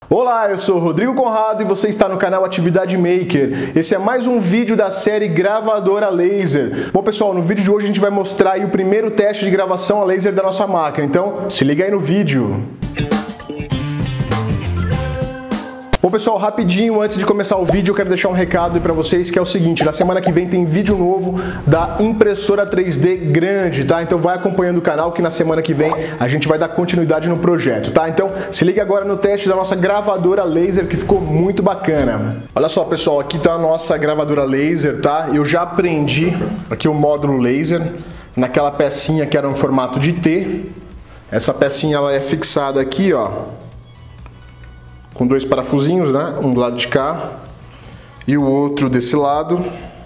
Olá, eu sou o Rodrigo Conrado e você está no canal Atividade Maker. Esse é mais um vídeo da série Gravadora Laser. Bom pessoal, no vídeo de hoje a gente vai mostrar aí o primeiro teste de gravação a laser da nossa máquina, então se liga aí no vídeo. Bom pessoal, rapidinho, antes de começar o vídeo eu quero deixar um recado para vocês que é o seguinte: na semana que vem tem vídeo novo da impressora 3D grande, tá? Então vai acompanhando o canal que na semana que vem a gente vai dar continuidade no projeto, tá? Então se liga agora no teste da nossa gravadora laser que ficou muito bacana. Olha só pessoal, aqui tá a nossa gravadora laser, tá? Eu já aprendi aqui o módulo laser naquela pecinha que era no formato de T. Essa pecinha ela é fixada aqui, ó, com dois parafusinhos, né? Um do lado de cá e o outro desse lado.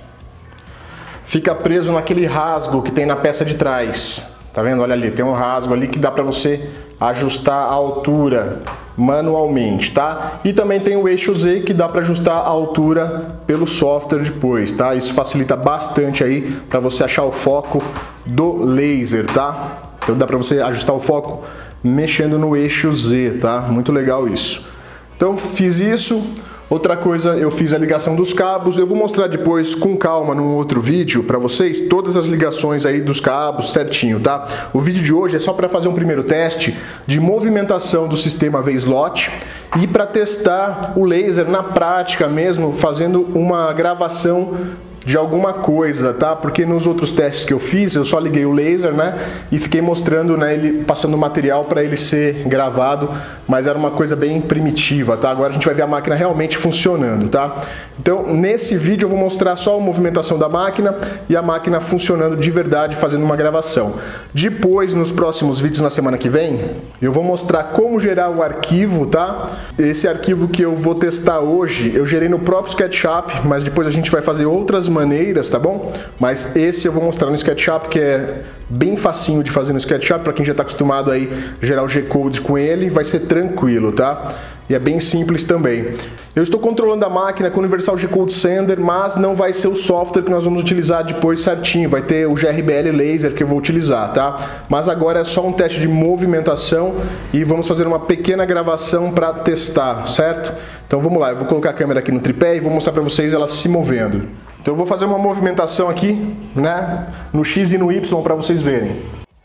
Fica preso naquele rasgo que tem na peça de trás. Tá vendo? Olha ali, tem um rasgo ali que dá pra você ajustar a altura manualmente, tá? E também tem o eixo Z que dá pra ajustar a altura pelo software depois, tá? Isso facilita bastante aí pra você achar o foco do laser, tá? Então dá pra você ajustar o foco mexendo no eixo Z, tá? Muito legal isso. Então fiz isso. Outra coisa, eu fiz a ligação dos cabos. Eu vou mostrar depois com calma num outro vídeo para vocês todas as ligações aí dos cabos certinho, tá? O vídeo de hoje é só para fazer um primeiro teste de movimentação do sistema V-Slot e para testar o laser na prática mesmo, fazendo uma gravação de alguma coisa, tá? Porque nos outros testes que eu fiz, eu só liguei o laser, né? E fiquei mostrando, né, ele passando material para ele ser gravado, mas era uma coisa bem primitiva, tá? Agora a gente vai ver a máquina realmente funcionando, tá? Então, nesse vídeo eu vou mostrar só a movimentação da máquina e a máquina funcionando de verdade, fazendo uma gravação. Depois, nos próximos vídeos na semana que vem, eu vou mostrar como gerar um arquivo, tá? Esse arquivo que eu vou testar hoje, eu gerei no próprio SketchUp, mas depois a gente vai fazer outras maneiras, tá bom? Mas esse eu vou mostrar no SketchUp, que é bem facinho de fazer no SketchUp, para quem já está acostumado aí a gerar o G-Code com ele, vai ser tranquilo, tá? E é bem simples também. Eu estou controlando a máquina com o Universal G-Code Sender, mas não vai ser o software que nós vamos utilizar depois certinho. Vai ter o GRBL Laser que eu vou utilizar, tá? Mas agora é só um teste de movimentação e vamos fazer uma pequena gravação para testar, certo? Então vamos lá, eu vou colocar a câmera aqui no tripé e vou mostrar para vocês ela se movendo. Então eu vou fazer uma movimentação aqui, né, no X e no Y para vocês verem.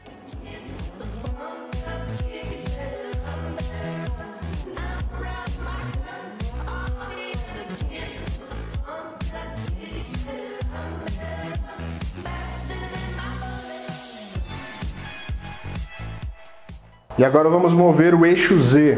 E agora vamos mover o eixo Z.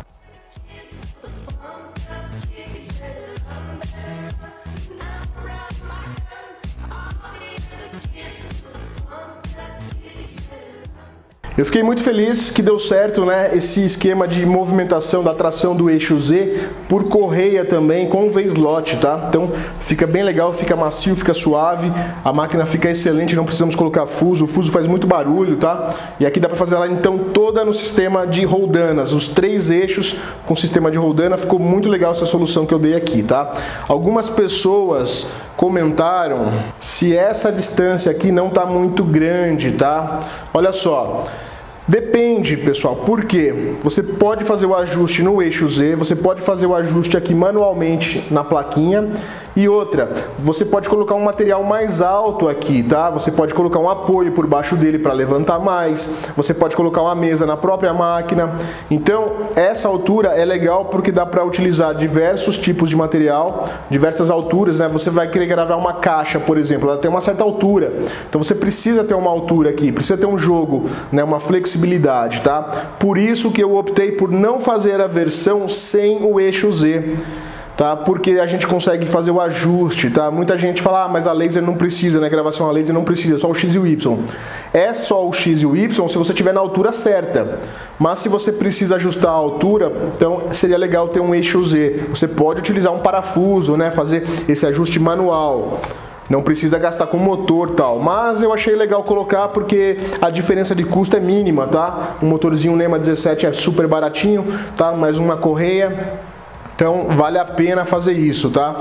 Eu fiquei muito feliz que deu certo, né, esse esquema de movimentação da tração do eixo Z por correia também com o V-Slot, tá? Então fica bem legal, fica macio, fica suave, a máquina fica excelente, não precisamos colocar fuso, o fuso faz muito barulho, tá? E aqui dá pra fazer ela então toda no sistema de roldanas, os 3 eixos com sistema de roldana, ficou muito legal essa solução que eu dei aqui, tá? Algumas pessoas comentaram se essa distância aqui não tá muito grande, tá? Olha só, depende pessoal, porque você pode fazer o ajuste no eixo Z, você pode fazer o ajuste aqui manualmente na plaquinha. E outra, você pode colocar um material mais alto aqui, tá? Você pode colocar um apoio por baixo dele para levantar mais, você pode colocar uma mesa na própria máquina. Então, essa altura é legal porque dá para utilizar diversos tipos de material, diversas alturas, né? Você vai querer gravar uma caixa, por exemplo, ela tem uma certa altura. Então você precisa ter uma altura aqui, precisa ter um jogo, né? Uma flexibilidade, tá? Por isso que eu optei por não fazer a versão sem o eixo Z. Tá? Porque a gente consegue fazer o ajuste, tá? Muita gente fala, ah, mas a laser não precisa, né? Gravação a laser não precisa, só o X e o Y. É só o X e o Y se você estiver na altura certa. Mas se você precisa ajustar a altura, então seria legal ter um eixo Z. Você pode utilizar um parafuso, né? Fazer esse ajuste manual. Não precisa gastar com motor e tal, mas eu achei legal colocar porque a diferença de custo é mínima, tá? Um motorzinho NEMA 17 é super baratinho, tá? Mais uma correia. Então vale a pena fazer isso, tá?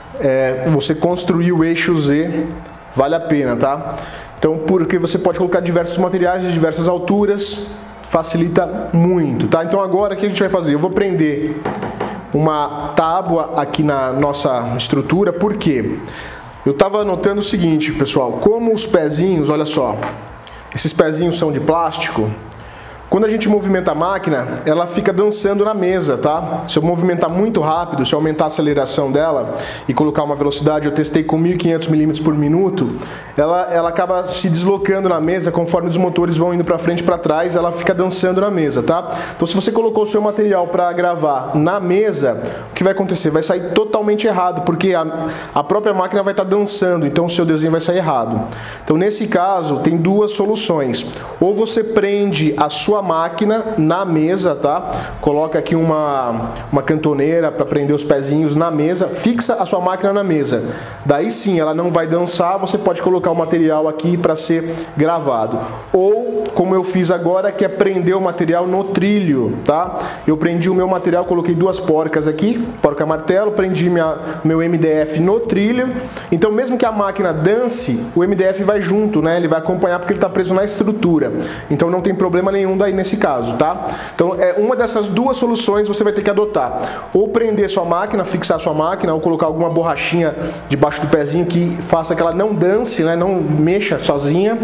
Você construir o eixo Z, vale a pena, tá? Então, porque você pode colocar diversos materiais de diversas alturas, facilita muito, tá? Então agora o que a gente vai fazer? Eu vou prender uma tábua aqui na nossa estrutura. Por quê? Eu estava notando o seguinte, pessoal, como os pezinhos, olha só, esses pezinhos são de plástico. Quando a gente movimenta a máquina, ela fica dançando na mesa, tá? Se eu movimentar muito rápido, se eu aumentar a aceleração dela e colocar uma velocidade, eu testei com 1500 milímetros por minuto, ela acaba se deslocando na mesa conforme os motores vão indo para frente e para trás, ela fica dançando na mesa, tá? Então se você colocou o seu material para gravar na mesa, o que vai acontecer? Vai sair totalmente errado, porque a própria máquina vai estar dançando, então o seu desenho vai sair errado. Então nesse caso, tem duas soluções. Ou você prende a sua máquina na mesa, tá? Coloca aqui uma cantoneira para prender os pezinhos na mesa, fixa a sua máquina na mesa. Daí sim, ela não vai dançar, você pode colocar o material aqui para ser gravado. Ou, como eu fiz agora, que é prender o material no trilho, tá? Eu prendi o meu material, coloquei duas porcas aqui, porca martelo, prendi meu MDF no trilho. Então, mesmo que a máquina dance, o MDF vai junto, né? Ele vai acompanhar porque ele está preso na estrutura. Então não tem problema nenhum daí nesse caso, tá? Então é uma dessas duas soluções você vai ter que adotar. Ou prender sua máquina, fixar sua máquina, ou colocar alguma borrachinha debaixo do pezinho que faça que ela não dance, né? Não mexa sozinha.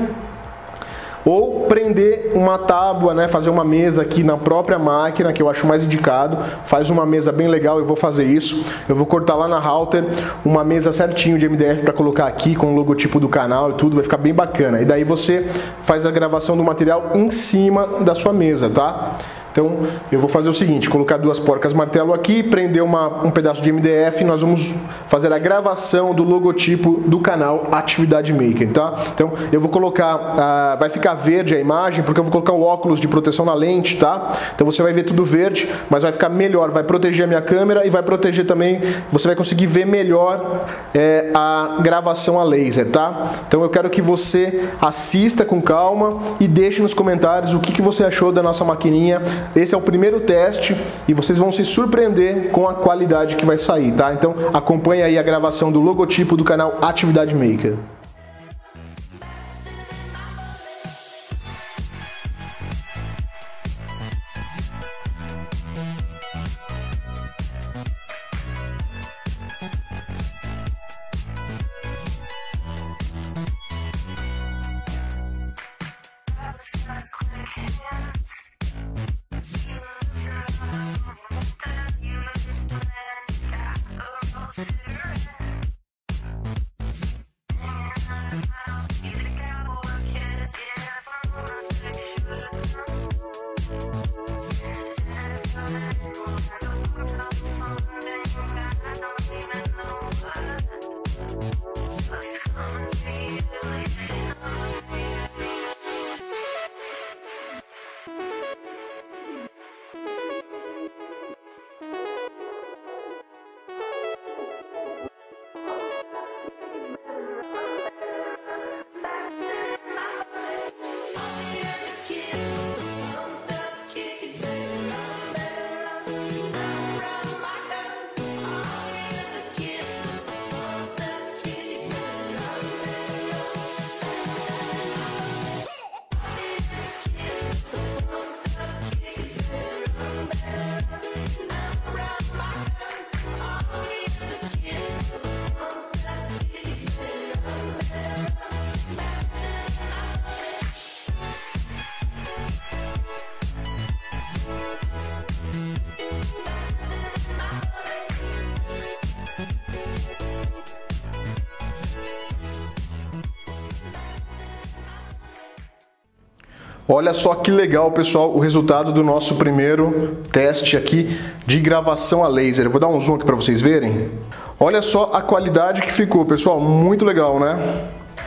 Ou prender uma tábua, né? Fazer uma mesa aqui na própria máquina, que eu acho mais indicado. Faz uma mesa bem legal, eu vou fazer isso. Eu vou cortar lá na Halter uma mesa certinho de MDF para colocar aqui com o logotipo do canal e tudo, vai ficar bem bacana. E daí você faz a gravação do material em cima da sua mesa, tá? Então eu vou fazer o seguinte, colocar duas porcas martelo aqui, prender um pedaço de MDF e nós vamos fazer a gravação do logotipo do canal Atividade Maker, tá? Então eu vou colocar, vai ficar verde a imagem porque eu vou colocar o óculos de proteção na lente, tá? Então você vai ver tudo verde, mas vai ficar melhor, vai proteger a minha câmera e vai proteger também, você vai conseguir ver melhor a gravação a laser, tá? Então eu quero que você assista com calma e deixe nos comentários o que você achou da nossa maquininha. Esse é o primeiro teste e vocês vão se surpreender com a qualidade que vai sair, tá? Então acompanhe aí a gravação do logotipo do canal Atividade Maker. Olha só que legal, pessoal, o resultado do nosso primeiro teste aqui de gravação a laser. Eu vou dar um zoom aqui para vocês verem. Olha só a qualidade que ficou, pessoal, muito legal, né?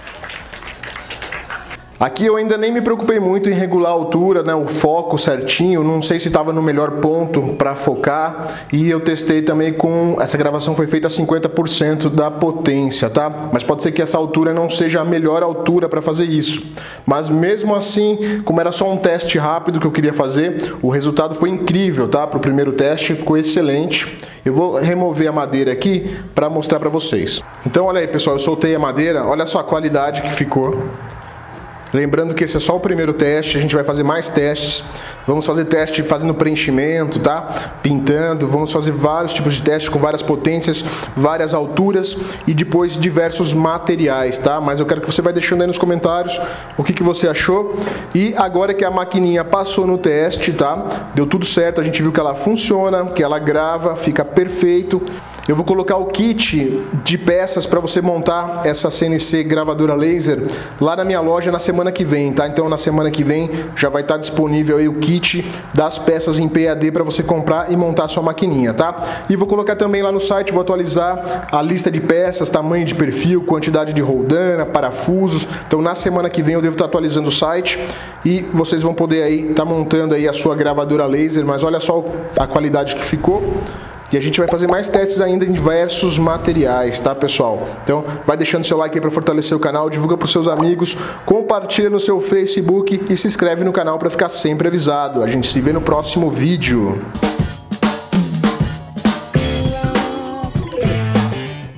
Aqui eu ainda nem me preocupei muito em regular a altura, né, o foco certinho, não sei se estava no melhor ponto para focar, e eu testei também com, essa gravação foi feita a 50% da potência, tá? Mas pode ser que essa altura não seja a melhor altura para fazer isso. Mas mesmo assim, como era só um teste rápido que eu queria fazer, o resultado foi incrível, tá? Para o primeiro teste ficou excelente. Eu vou remover a madeira aqui para mostrar para vocês. Então olha aí, pessoal, eu soltei a madeira, olha só a qualidade que ficou. Lembrando que esse é só o primeiro teste, a gente vai fazer mais testes. Vamos fazer teste fazendo preenchimento, tá? Pintando, vamos fazer vários tipos de testes com várias potências, várias alturas e depois diversos materiais, tá? Mas eu quero que você vai deixando aí nos comentários o que você achou. E agora que a maquininha passou no teste, tá? Deu tudo certo, a gente viu que ela funciona, que ela grava, fica perfeito. Eu vou colocar o kit de peças para você montar essa CNC gravadora laser lá na minha loja na semana que vem, tá? Então na semana que vem já vai estar disponível aí o kit das peças em PAD para você comprar e montar a sua maquininha, tá? E vou colocar também lá no site, vou atualizar a lista de peças, tamanho de perfil, quantidade de roldana, parafusos. Então na semana que vem eu devo estar atualizando o site e vocês vão poder aí estar montando aí a sua gravadora laser, mas olha só a qualidade que ficou. E a gente vai fazer mais testes ainda em diversos materiais, tá, pessoal? Então, vai deixando seu like aí para fortalecer o canal, divulga para os seus amigos, compartilha no seu Facebook e se inscreve no canal para ficar sempre avisado. A gente se vê no próximo vídeo.